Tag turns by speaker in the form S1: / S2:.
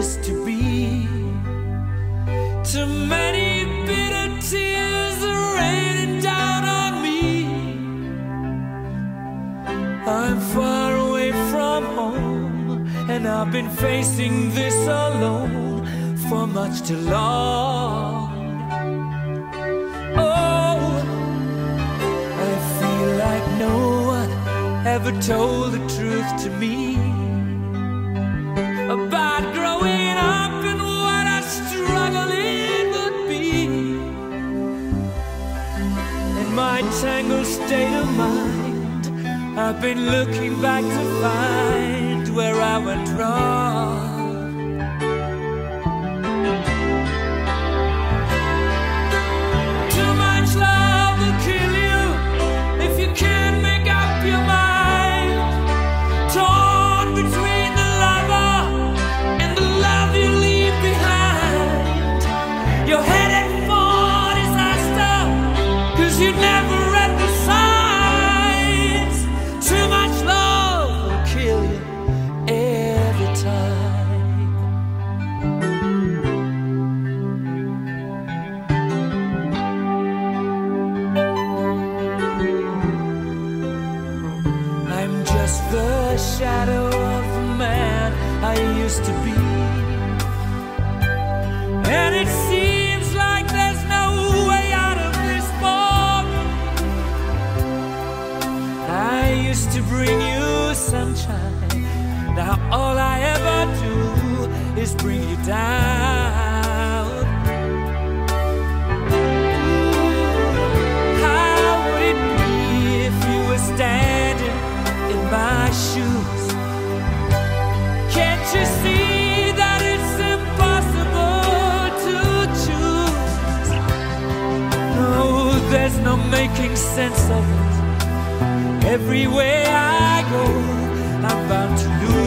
S1: used to be. Too many bitter tears are raining down on me. I'm far away from home, and I've been facing this alone for much too long. Oh, I feel like no one ever told the truth to me about growing up and what a struggle it would be. In my tangled state of mind, I've been looking back to find where I went wrong. Too much love will kill you if you can't make up your mind. Torn between the lover and the love you leave behind. You're headed for disaster, 'cause you never read the signs. Too much love will kill you every time. I'm just the shadow of the man I used to be, and it seems like there's no way out of this for me. I used to bring you sunshine, now all I ever do is bring you down. How would it be if you were standing in my shoes? Can't you see that it's impossible to choose? No, there's no making sense of it. Everywhere I go, I'm bound to lose.